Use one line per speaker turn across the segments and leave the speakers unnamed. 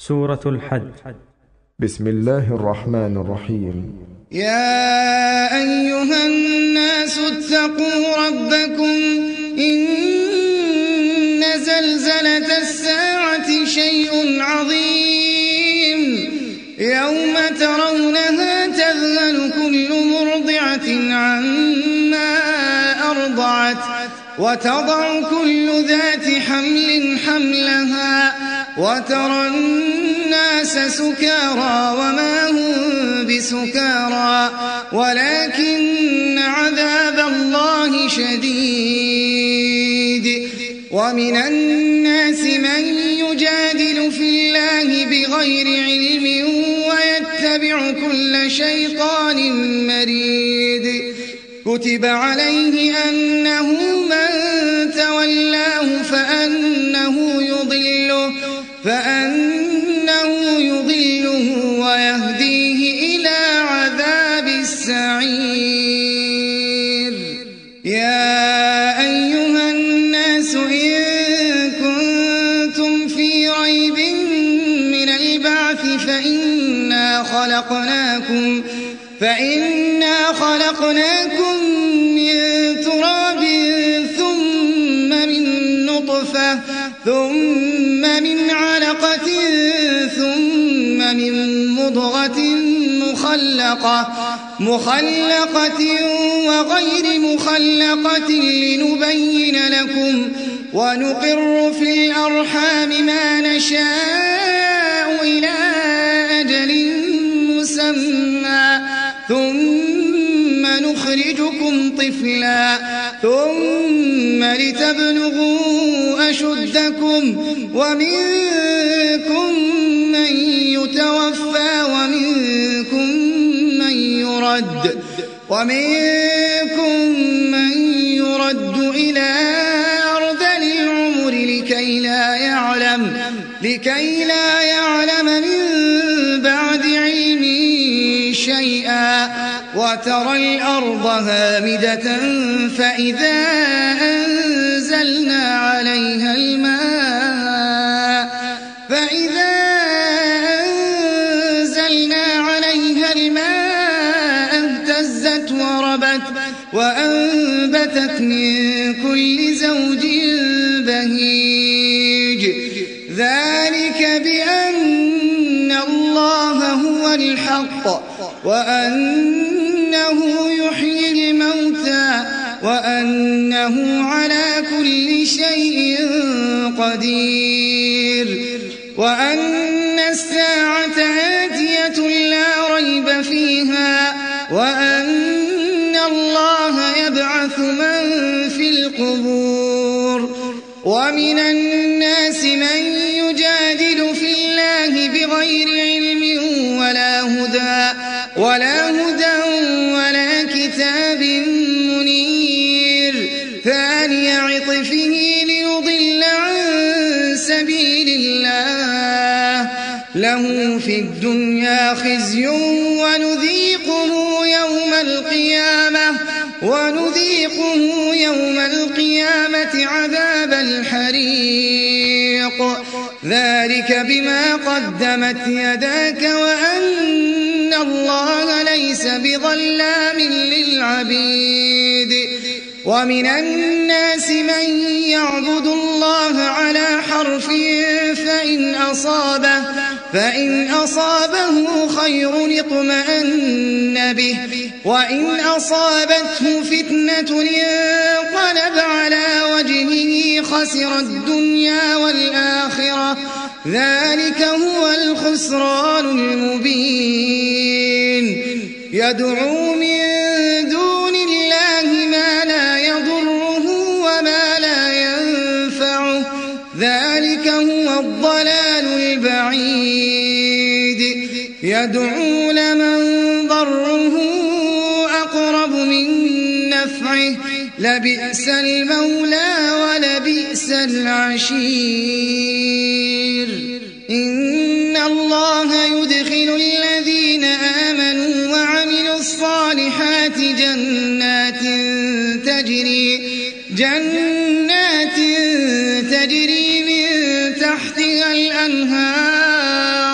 سورة الحج.
بسم الله الرحمن الرحيم.
يا أيها الناس اتقوا ربكم إن زلزلة الساعة شيء عظيم يوم ترونها تذهل كل مرضعة عما أرضعت وتضع كل ذات حمل حملها وترى الناس سكارى وما هم بسكارى ولكن عذاب الله شديد. ومن الناس من يجادل في الله بغير علم ويتبع كل شيطان مريد. كتب عليه أنه من تولاه فأنه يضله ويهديه إلى عذاب السعير. يا أيها الناس إن كنتم في ريب من البعث فإنا خلقناكم من تراب ثم من نطفة ثم من علقة ثم من مضغة مخلقة وغير مخلقة لنبين لكم ونقر في الأرحام ما نشاء إلى أجل مسمى ثم نخرجكم طفلا ثم لتبلغوا أشدكم ومنكم من يتوفى ومنكم من يرد إلى أرذل العمر لكي لا يعلم من بعد علم شيئا. وترى الأرض هامدة فإذا أنزلنا عليها الماء اهتزت وربت وأنبتت من كل زوج بهيج. ذلك بأن الله هو الحق وأنه يحيي الموتى وأنه على كل شيء قدير وأن الساعة آتية لا ريب فيها وأن الله يبعث من في القبور. ومن الناس من يجادل في الله بغير علم ولا هدى ولا كتاب منير. ثاني عطفه ليضل عن سبيل الله له في الدنيا خزي ونذيقه يوم القيامة عذاب الحريق. ذلك بما قدمت يداك وأن الله ليس بظلام للعبيد. ومن الناس من يعبد الله على حرف فإن أصابه خير اطمأن به وإن أصابته فتنة انقلب على وجهه خسر الدنيا والآخرة. ذلك هو الخسران المبين. يدعو من دون الله ما لا يضره وما لا ينفعه ذلك هو الضلال البعيد. يدعو لمن ضره أقرب من نفعه لبئس المولى ولبئس العشير. إن الله يدخل الذين آمنوا وعملوا الصالحات جنات تجري من تحتها الأنهار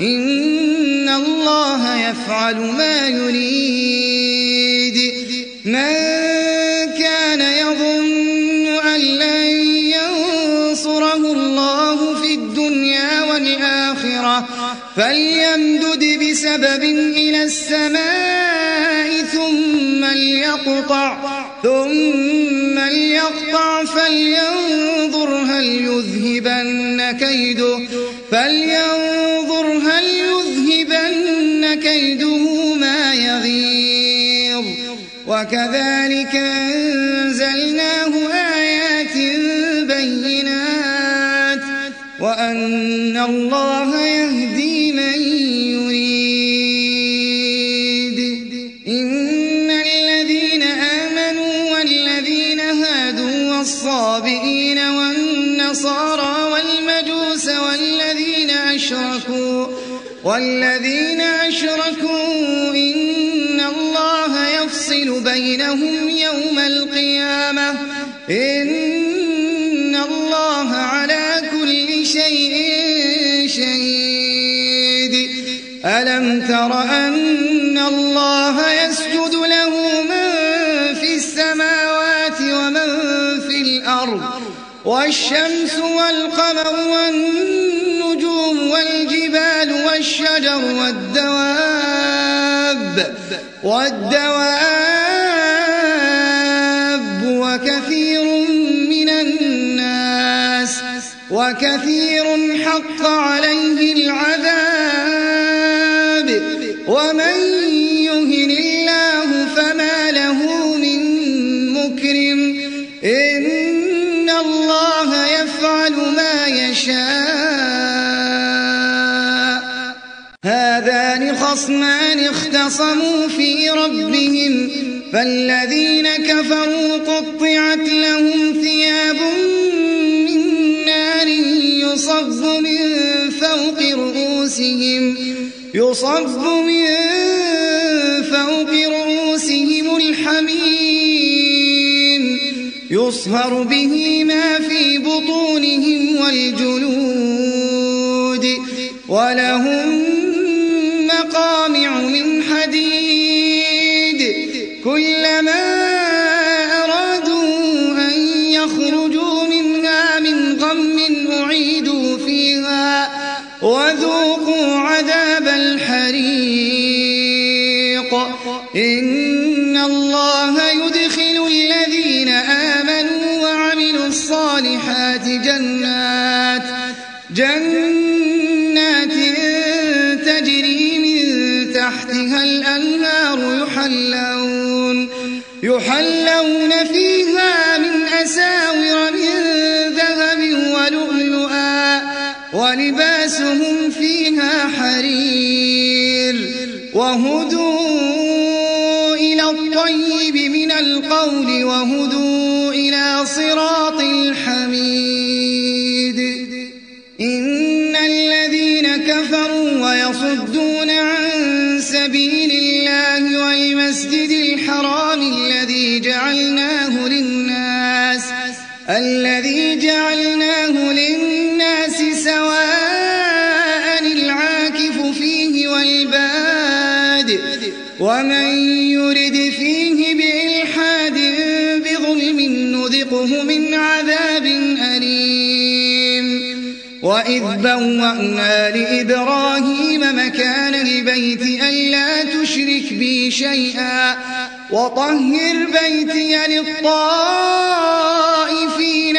إن الله يفعل ما يريد. من كان يظن أن لن ينصره الله في الدنيا والآخرة فليمدد بسبب إلى السماء ثم ليقطع فلينظر هل يذهبن كيده ما يغيظ. وكذلك أنزلناه آيات بينات وأن الله يهدي من يريد. إن الذين آمنوا والذين هادوا والصابئين والنصارى والمجوس والذين أشركوا إن الله يفصل بينهم يوم القيامة إن الله على كل شيء شهيد. ألم تر أن الله يسجد له من في السماوات ومن في الأرض والشمس والقمر والنجوم والجبال والشجر والدواب وكثير حق عليه العذاب ومن يهن الله فما له من مكرم إن الله يفعل ما يشاء. هذان خصمان اختصموا في ربهم فالذين كفروا قطعت لهم ثياب من نار يصب من فوق رؤوسهم الحميم يصهر به ما في بطونهم والجلود ولهم مقامع من حديد كلما أرادوا أن يخرجوا منها من غم أعيدوا فيها وذوقوا عذاب الحريق. إن الله يدخل الذين آمنوا وعملوا الصالحات جنات تجري من تحتها الأنهار يحلون فيها من أساور من ذهب ولؤلؤا ولباسهم فيها حرير وهدوا إلى الطيب من القول وهدوا إلى صراط الحميد. إن الذين كفروا ويصدون عن سبيل الله والمسجد الحرام الذي جعلناه للناس سواء العاكف فيه والباد ومن يرد فيه بإلحاد بظلم نذقه من عذاب أليم. وإذ بوأنا لإبراهيم مكان البيت ألا تشرك بي شيئا وطهر بيتي للطائفين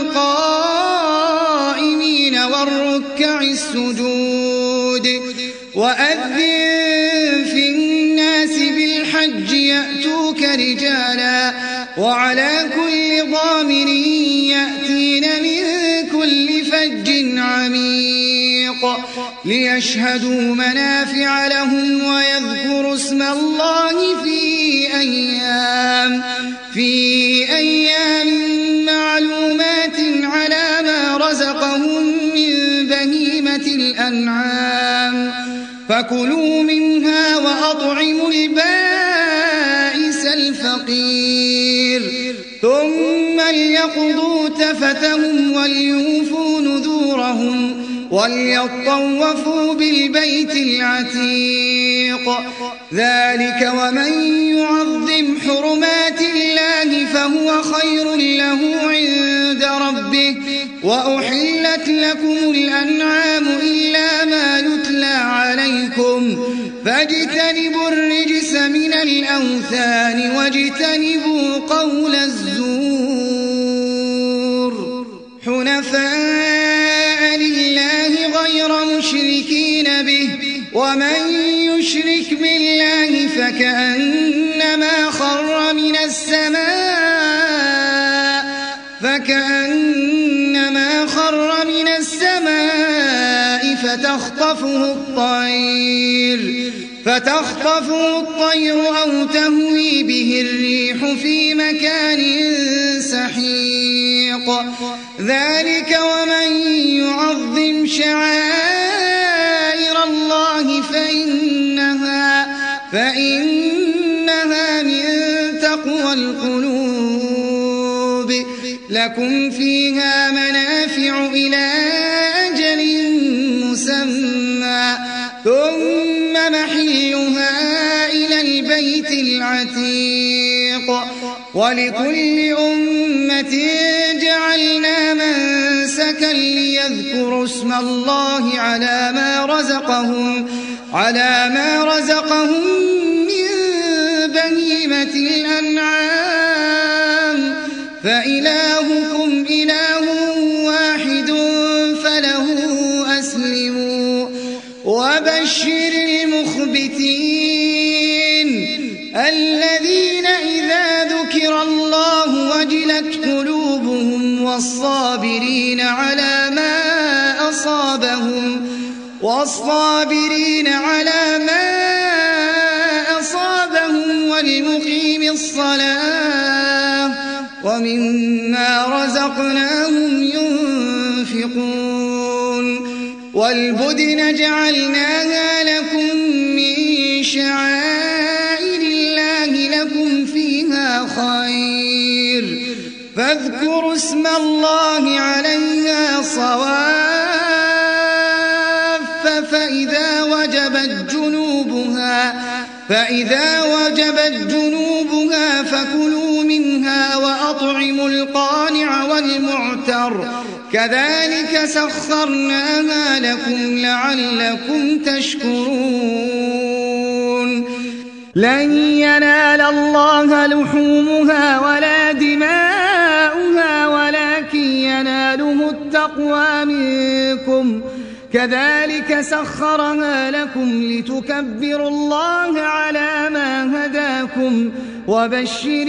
والقائمين والركع السجود. وأذن في الناس بالحج يأتوك رجالا وعلى كل ضامر يأتين من كل فج عميق ليشهدوا منافع لهم ويذكروا اسم الله في أيام معلومات على ما رزقهم من بهيمة الأنعام فكلوا منها وأطعموا البائس الفقير ثم ليقضوا تفثهم وليوفوا نذورهم وليطوفوا بالبيت العتيق. ذلك ومن يعظم حرمات الله فهو خير له عند ربه. وأحلت لكم الأنعام إلا ما يتلى عليكم فاجتنبوا الرجس من الأوثان واجتنبوا قول الزور حنفاء لله غير مشركين به. ومن يشرك بالله فكأنما خر من السماء فتخطفه الطير أو تهوي به الريح في مكان سحيق. ذلك ومن يعظم شعائر الله فإنها من تقوى القلوب. لكم فيها منافع إلى أجل مسمى ثم محلها إلى البيت العتيق. ولكل أمة جعلنا منسكا ليذكروا اسم الله على ما رزقهم من بهيمة الأنعام فإلهكم إله واحد فله أسلموا. وبشر المخبتين الذين إذا ذكر الله وجلت قلوبهم والصابرين على ما أصابهم والمقيم الصلاة ومما رزقناهم ينفقون. والبدن جعلناها لكم من شعائر الله لكم فيها خير فاذكروا اسم الله عليها صواف فإذا وجبت جنوبها فكلوا منها وأطعموا القانع والمعتر كذلك سخرناها لكم لعلكم تشكرون.
لن ينال الله لحومها ولا دماؤها ولكن يناله التقوى منكم كذلك سخرها لكم لتكبروا الله على ما هداكم وبشر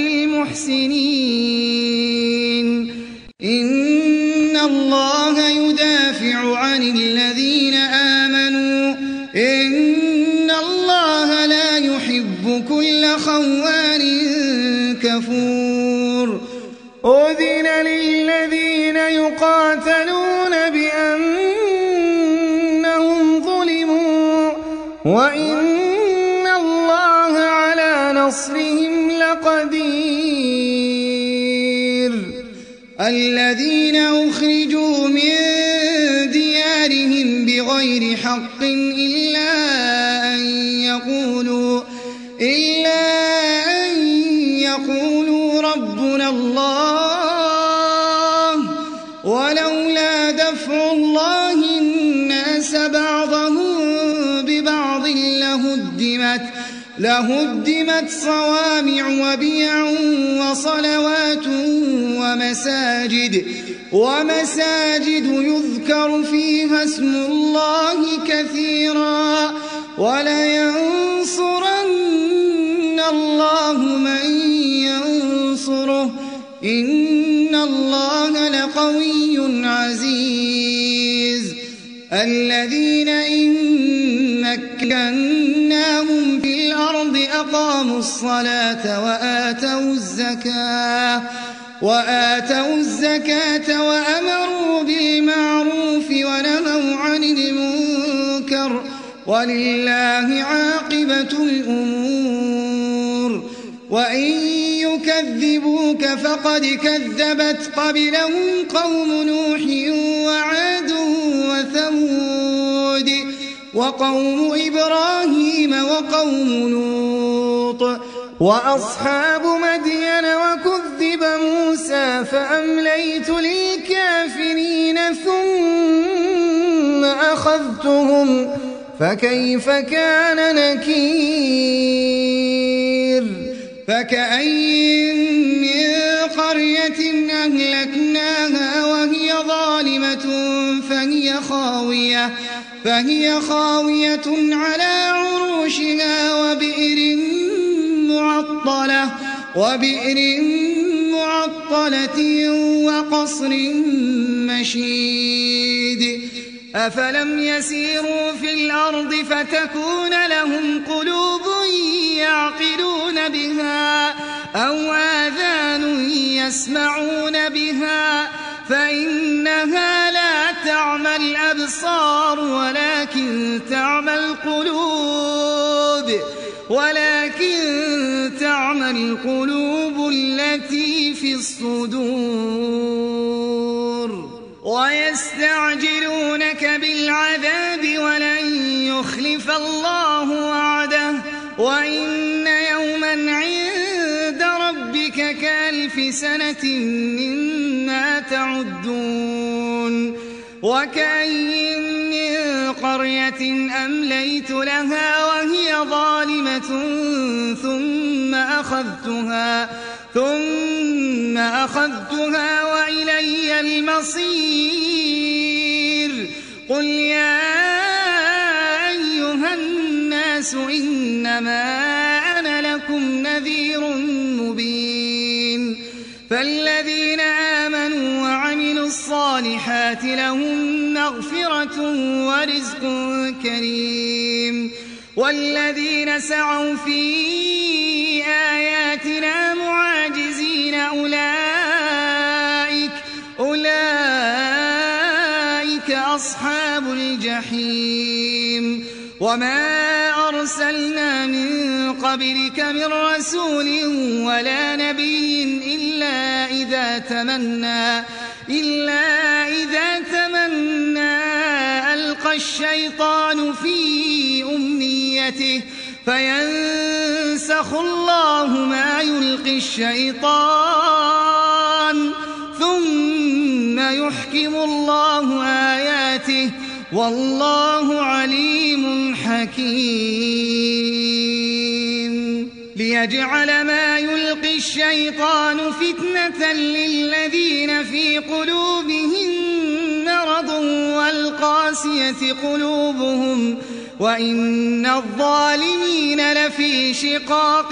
المحسنين.
إن الله يدافع عن الذين آمنوا إن الله لا يحب كل خوان كفور.
أذن للذين يقاتلون بأنهم ظلموا وإن الله على نصرهم لقدير.
الذين أخرجوا من ديارهم بغير حق إلا أن يقولوا ربنا الله ولولا دفع الله الناس بعضهم ببعض لهدمت صوامع وبيع وصلوات ومساجد يذكر فيها اسم الله كثيرا ولينصرن الله من ينصره إن الله لقوي عزيز. الذين إن مكناهم في الأرض أقاموا الصلاة وآتوا الزكاة وأمروا بالمعروف ونهوا عن المنكر ولله عاقبة الأمور. وإن يكذبوك فقد كذبت قبلهم قوم نوح وعاد وثمود وقوم إبراهيم وقوم لوط
وأصحاب مدين وكذب موسى فأمليت للكافرين ثم أخذتهم فكيف كان نكير
فكأين من قرية أهلكناها وهي ظالمة فهي خاوية على عروشها وبئر معطلة وقصر مشيد أفلم يسيروا في الأرض فتكون لهم قلوب يعقلون بها أو آذان يسمعون بها فإنها لا تعمى الأبصار ولكن تعمى القلوب التي في الصدور ويستعجلونك بالعذاب ولن يخلف الله وعده وإن يوما عند ربك كألف سنة مما تعدون وكأين من قرية أمليت لها وهي ظالمة ثم أخذتها وإلي المصير قل يا أيها الناس إنما أنا لكم نذير مبين فالذين آمنوا وعملوا الصالحات لهم مغفرة ورزق كريم والذين سعوا في آياتنا معاجزين أولئك أصحاب الجحيم وما أرسلنا من قبلك من رسول ولا نبي إلا إذا تمنى ألقى الشيطان في أمنيته فينسخ الله ما يلقي الشيطان ثم يحكم الله آياته والله عليم حكيم ليجعل ما يلقي الشيطان فتنة للذين في قلوبهم مرض والقاسية قلوبهم وإن الظالمين لفي شقاق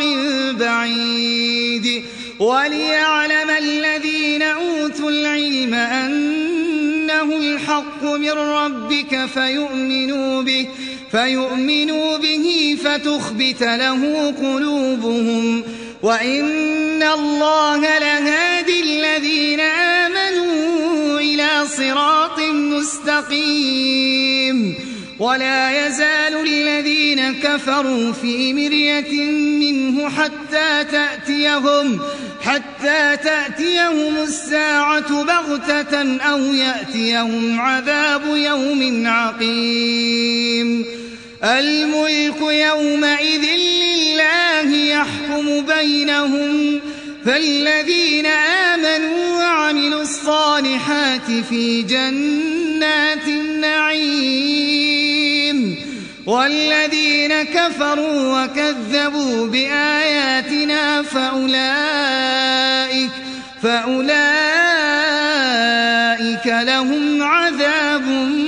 بعيد وليعلم الذين أوتوا العلم أنه الحق من ربك فيؤمنوا به فتخبت له قلوبهم وإن الله لهادي الذين آمنوا إلى صراط مستقيم ولا يزال الذين كفروا في مرية منه حتى تأتيهم الساعة بغتة أو يأتيهم عذاب يوم عقيم الملك يومئذ لله يحكم بينهم فالذين آمنوا وعملوا الصالحات في جنات النعيم والذين كفروا وكذبوا بآياتنا فأولئك لهم عذاب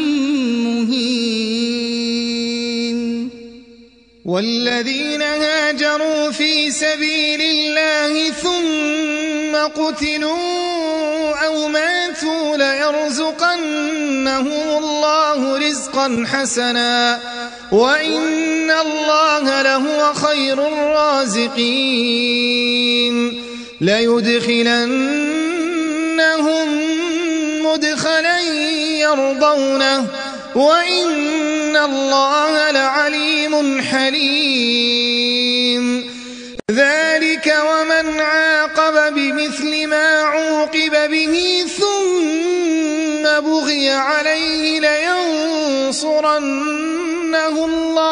مهين
والذين هاجروا في سبيل الله ثم قتلوا أو ماتوا ليرزقنهم الله رزقا حسنا وإن الله لهو خير الرازقين ليدخلنهم مدخلا يرضونه وإن الله لعليم حليم ذلك عاقب بمثل ما عوقب به ثم بغي عليه لينصرنه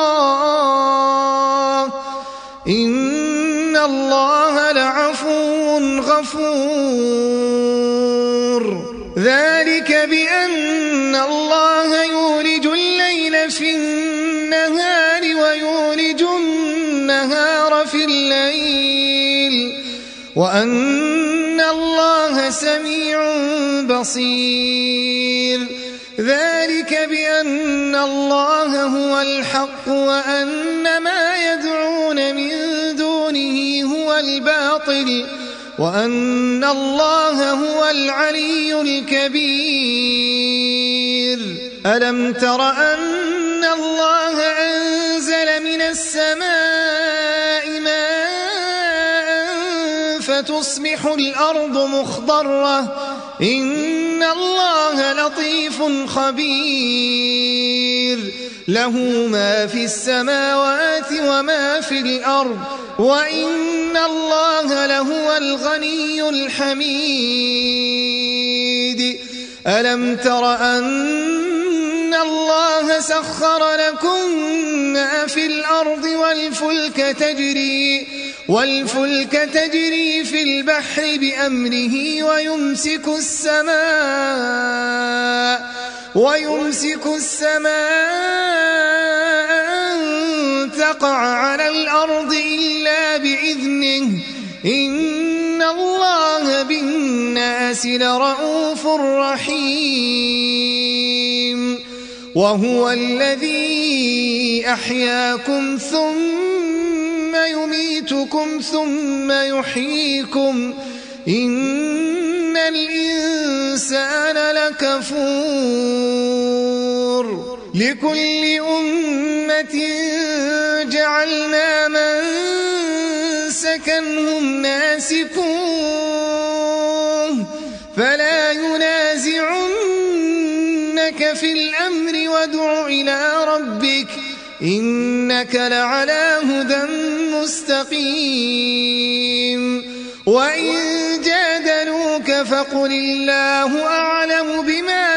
الله إن الله لعفو غفور. ذلك بأن الله يولج الليل في النهار ويولج النهار في الليل وأن الله سميع بصير. ذلك بأن الله هو الحق وأن ما يدعون من دونه هو الباطل وأن الله هو العلي الكبير. ألم تر أن الله أنزل من السماء ماء فتصبح الأرض مخضرة إن الله لطيف خبير. له ما في السماوات وما في الأرض وإن الله لهو الغني الحميد. ألم تر أن الله سخر لكم ما في الأرض والفلك تجري في البحر بأمره ويمسك السماء أن تقع على الأرض إلا بإذنه إن الله بالناس لرءوف رحيم. وهو الذي أحياكم ثم يميتكم ثم يحييكم إن الإنسان لكفور. لكل أمة جعلنا منسكا هم ناسكوه فلا ينازعنك في الأمر وادع إلى ربك إنك لعلى هدى مستقيم. وإن جادلوك فقل الله أعلم بما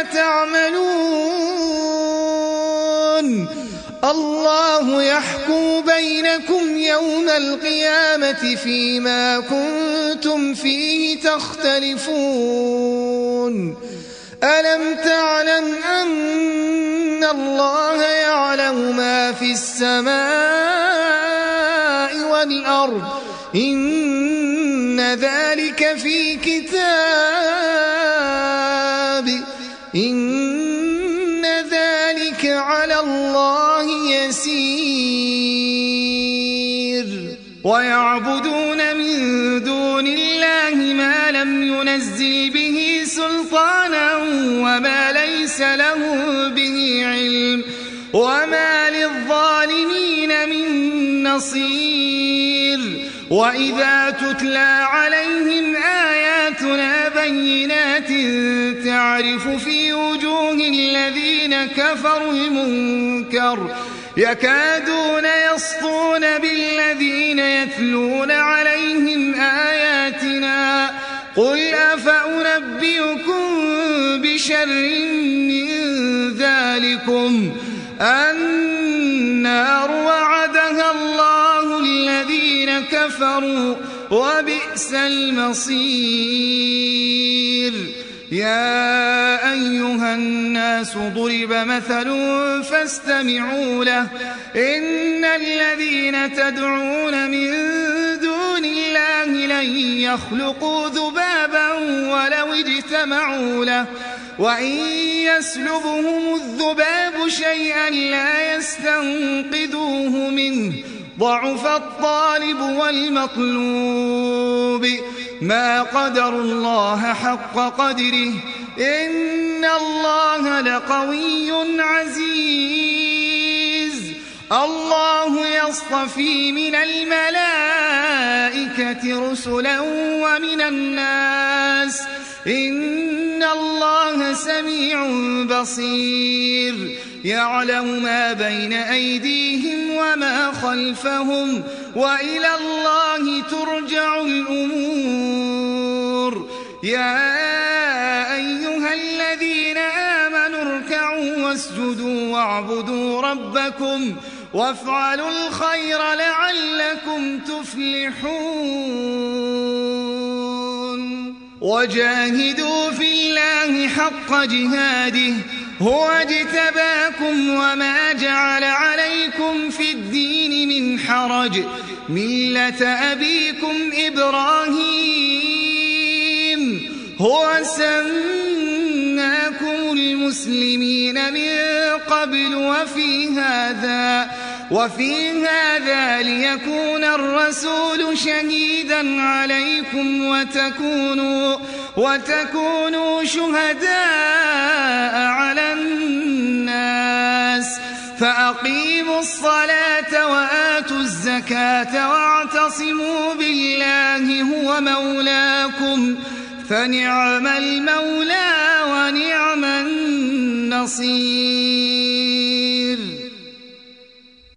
تعملون الله يحكم بينكم يوم القيامة فيما كنتم فيه تختلفون. ألم تعلم أن الله يعلم ما في السماء والأرض إن ذلك في كتاب إن ذلك على الله يسير. ويعبدون من دون الله ما لم ينزل به سلطانا وما ليس له به علم وما للظالمين من نصير. وإذا تتلى عليهم آياتنا بينات تعرف في وجوه الذين كفروا المنكر يكادون يسطون بالذين يتلون عليهم آياتنا قل أفأنبئكم بشر من ذلكم النار وعدها الله الذين كفروا وبئس المصير. يا أيها الناس ضرب مثل فاستمعوا له إن الذين تدعون من دون الله لن يخلقوا ذبابا ولو اجتمعوا له وإن يسلبهم الذباب شيئا لا يستنقذوه منه ضعف الطالب والمطلوب ما قدر الله حق قدره إن الله لقوي عزيز. الله يصطفي من الملائكة رسلا ومن الناس إن الله سميع بصير. يعلم ما بين أيديهم وما خلفهم وإلى الله ترجع الأمور. يا أيها الذين آمنوا اركعوا واسجدوا واعبدوا ربكم وافعلوا الخير لعلكم تفلحون. وجاهدوا في الله حق جهاده هو اجتباكم وما جعل عليكم في الدين من حرج ملة أبيكم إبراهيم هو سماكم المسلمين من قبل وفي هذا ليكون الرسول شهيدا عليكم وتكونوا شهداء على الناس. فأقيموا الصلاة وآتوا الزكاة واعتصموا بالله هو مولاكم فنعم المولى ونعم النصير.